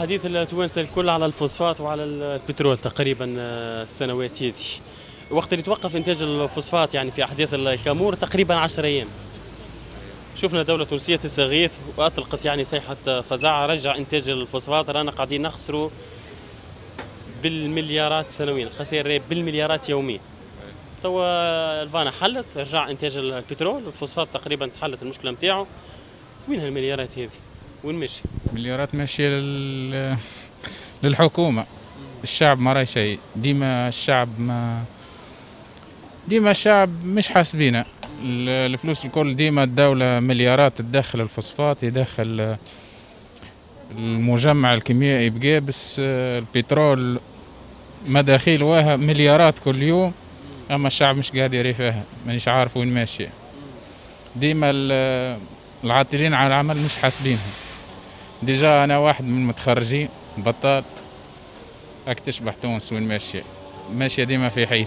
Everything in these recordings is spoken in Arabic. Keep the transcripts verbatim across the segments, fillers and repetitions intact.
حديث التوانسه الكل على الفوسفات وعلى البترول تقريبا السنوات هذه. وقت اللي توقف انتاج الفوسفات يعني في احداث الكامور تقريبا عشر ايام. شفنا دولة تونسية تستغيث واطلقت يعني صيحة فزاعة رجع انتاج الفوسفات، رانا قاعدين نخسروا بالمليارات سنويا، خسائر بالمليارات يوميا. توا الفانا حلت، رجع انتاج البترول والفوسفات تقريبا تحلت المشكلة نتاعو. وين هالمليارات هذه؟ وين ماشي؟ مليارات ماشية لل... للحكومة. الشعب ما راي شيء، ديما الشعب ما ديما الشعب مش حاسبينه. الفلوس الكل ديما الدولة مليارات تدخل الفوسفات، يدخل المجمع الكيميائي بقابس، البترول مداخيل واها مليارات كل يوم، اما الشعب مش قادر يريفها، مانيش عارف وين ماشية. ديما العاطلين على العمل مش حاسبينها. ديجا انا واحد من المتخرجين بطال، راك تشبح تونس وين ماشية، ماشية ديما في حيط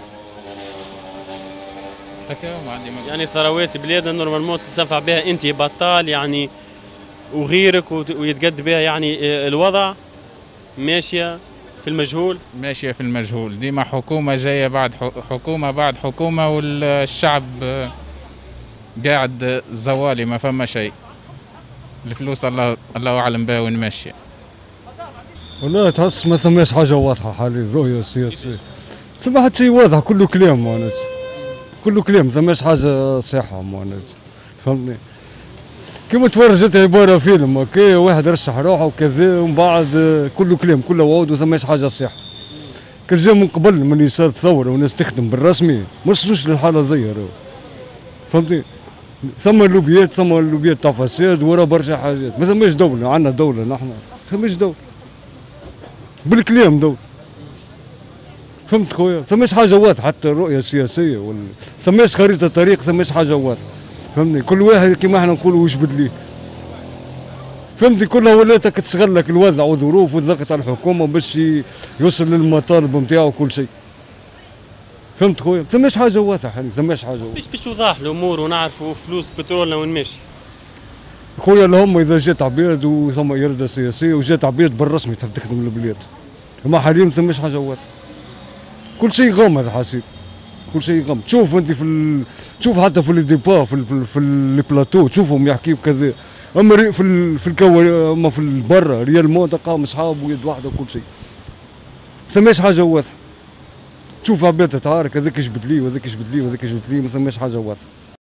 هكا ما عندي مجال. يعني ثروات بلادنا نورمالمون تستنفع بها انت بطال يعني وغيرك ويتقد بها يعني الوضع ماشيه في المجهول. ماشيه في المجهول، ديما حكومه جايه بعد حكومه بعد حكومه، والشعب قاعد زوالي ما فما شيء. الفلوس الله الله اعلم بها وين ماشيه. والله تحس ما ثماش حاجه واضحه حاليا، الرؤيه السياسيه ثم حتى شيء واضح، كله كلام معناتها، كله كلام ثماش حاجه صحيحه معناتها، فهمتني؟ كيما تفرجت عباره فيلم هكا، واحد رشح روحه وكذا ومن بعد كله كلام كله وعود وثماش حاجه صحيحه. كان جا من قبل من صارت ثوره والناس تخدم بالرسمي ما وصلوش للحاله ذي، فهمتني؟ ثم اللوبيات ثم اللوبيات تاع فساد ورا برشا حاجات، ما ثماش دوله، عندنا دوله نحن، ما ثماش دوله. بالكلام دوله. فهمت خويا؟ ثماش حاجه واضحه، حتى الرؤيه السياسيه ولا ثماش خريطه طريق، ثماش حاجه واضحه. فهمتني؟ كل واحد كيما احنا نقولوا ويجبد ليه. فهمتني؟ كلها ولات تستغلك الوضع والظروف والضغط على الحكومه باش يوصل للمطالب نتاعو وكل شيء. فهمت خويا؟ ثماش حاجه واضحه، ثماش حاجه واضحه. باش باش توضح الامور ونعرفوا فلوس بترولنا وين ماشي. خويا اللهم اذا جات عباد وثم اراده سياسيه وجات عباد بالرسمي تحب تخدم البلاد. اما حاليا ما ثماش حاجه واضحه. كل شيء غامض حاسيب. كل شيء غامض، تشوف انت في ال... تشوف حتى في الديبا في ال... في البلاتو تشوفهم يحكيوا كذا، اما في ال... في الكو اما في البرا ريالمون تلقاهم اصحاب ويد واحده وكل شيء. ما ثماش حاجه واضحه. تشوف عباد تتعارك، هذاك يجبد لي وهذاك يجبد لي وهذاك يجبد لي، ما ثماش حاجه واضحه.